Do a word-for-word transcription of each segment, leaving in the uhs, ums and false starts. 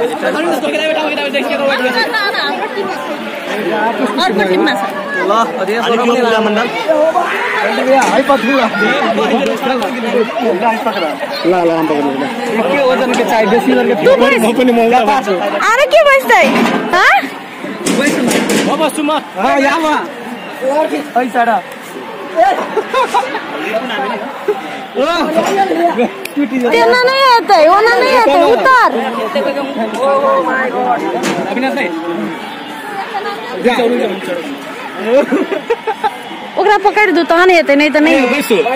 अरे के बस्दै हाँ तेना नहीं आता है, ओना नहीं आता है, उतार। ओकरा पकड़ दो तो नहीं आते, नहीं तो नहीं।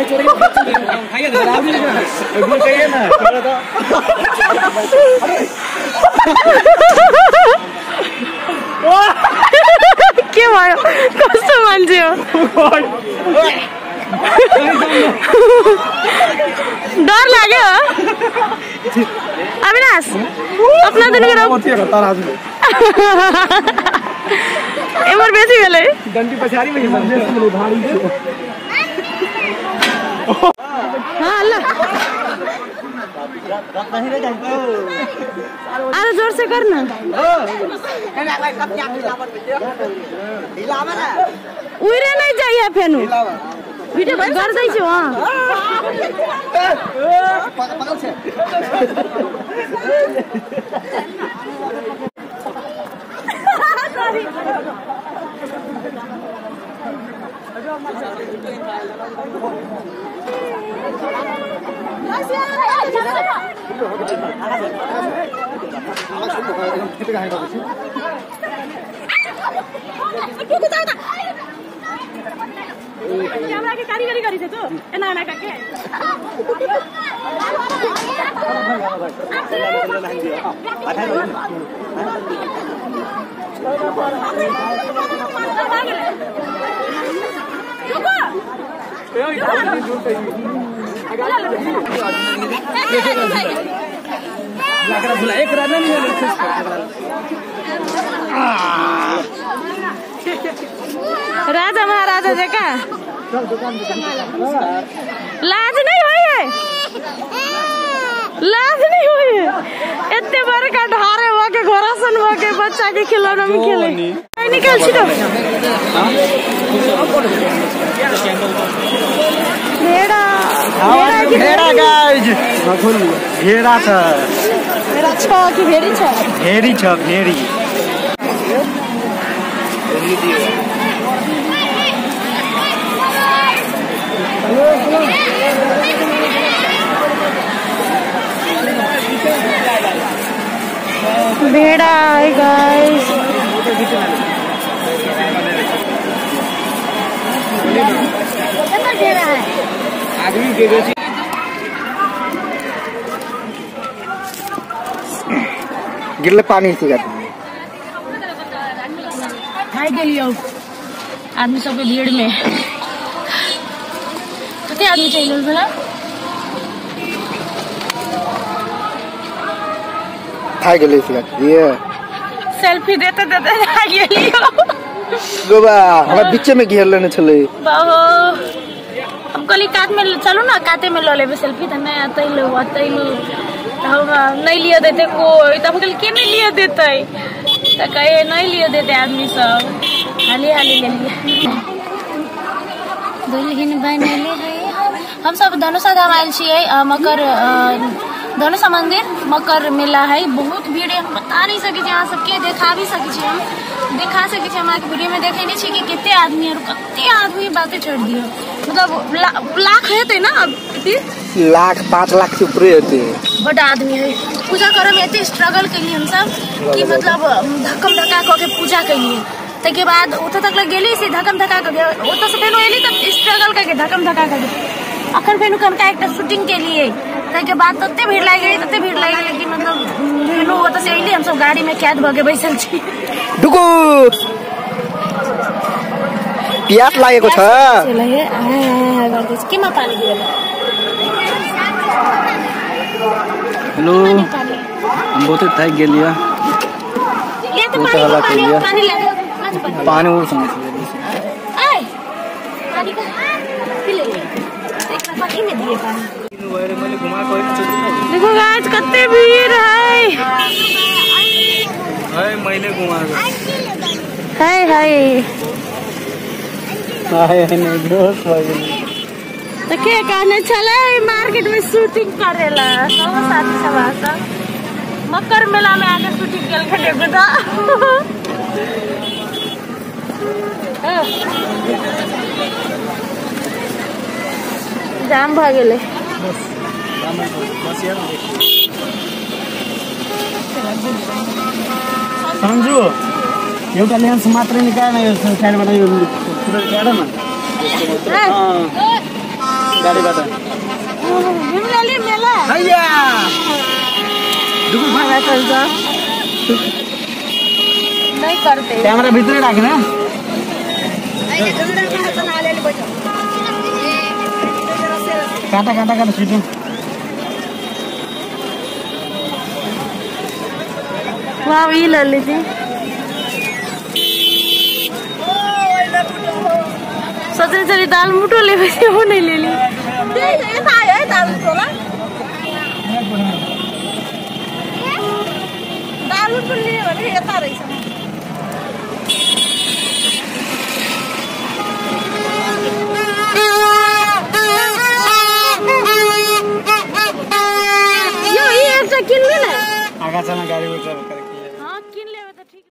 के भयो कस्तो मान्छे हो डर लाग्यो अविनाश अपना दिन एमर बेसी भेलै डन्टी पछाडी में हाँ ल अरे जोर से कर ना उइरे नहीं चाहिए फेनु वीडियो गर्दै छु अँ कैमरा के कारीगरी गरी छ तो एना एना काके राजा महाराजा जका लाज नहीं हुई है, लाज नहीं हुई है। इतने बड़े का ढारे हुआ के घोरासन हुआ के बच्चा के खिलौना में खेले निकल छिटो भेड़ा भेड़ा गाइज भेड़ा छ भेड़ा छ कि भेड़ी छ भेड़ी छ भेड़ी भेड़ा है गाइस आदमी के गिरले पानी से हाय गेलियो आदमी सब भीड़ में कते आदमी चाहिए भला खाई गेले से ये सेल्फी देते देते आ गेलियो गोबा हमरा बीच में घेर लेने छले बाबू हम कहली काट में चलो ना काटे में लो लेबे सेल्फी त नहीं आते लो आते लो हम नहीं लिया देते कोई तब कहली के नहीं लिया देते त कहे नहीं लिया देते आदमी सब हाली हाली ले लिया दुल्हन बनले है हम सब धनुषा धाम आयल छियै मकर धनुषा मंदिर मकर मेला है बहुत भीड़ है हम बता नहीं सके यहाँ सबके देखा भी सके हम देखा सके हमारे वीडियो में देखे नहीं कि कितने आदमी और कितने आदमी बातें छोड़ दियो मतलब ला, लाख है ना लाख पाँच लाख से ऊपर होते बड़ा आदमी है पूजा करे में इतने स्ट्रगल के लिए हम सब कि मतलब धक्कम धक्का करके पूजा के लिए तक बाद उठे तक लग गेली से धक्कम धक्का करके उठे से फेनो एली तब स्ट्रगल करके धक्कम धक्का करके अखन फेनो कनका एक शूटिंग के लिए तक बाद तते भीड़ लाग गई तते भीड़ लाग गई कि मतलब फेनो ओत से एली हम सब गाड़ी में कैद भगे बैसल छी डुकु प्यास लागेको छ लगे आ गर्दैछ केमा पानी दिएला हेलो हम बहुत थाक गेलिया ले त पानी पानी पानी लगे पानी और समझ आय पानी का पी ले एक पानी में दिए पानी देखो गाइस कितने भीड़ है मैले घुमाएको हाय हाय तो के कहने चले मार्केट में शूटिंग करेला सब साथी सब आता मकर मेला में आके शूटिंग कर के देखो तो जाम भ गेले संजू एउटा लेन्स मात्रै निकालेन यो साइडबाट यो पुरो काट न गाडीबाट बिमलाले मेला हैया दुगु फाइल आइछ नहीं करते क्यामेरा भित्रै राख्ने काटा काटा काटा छिटो वाह ये ले लीजिए सोचने चली दाल मुठो ले वैसे वो नहीं ले ली दाल मुठो ला दाल मुठो लिए भने यता रहेछ यो ये एउटा किन्नु न आगा चना गाडी उठेर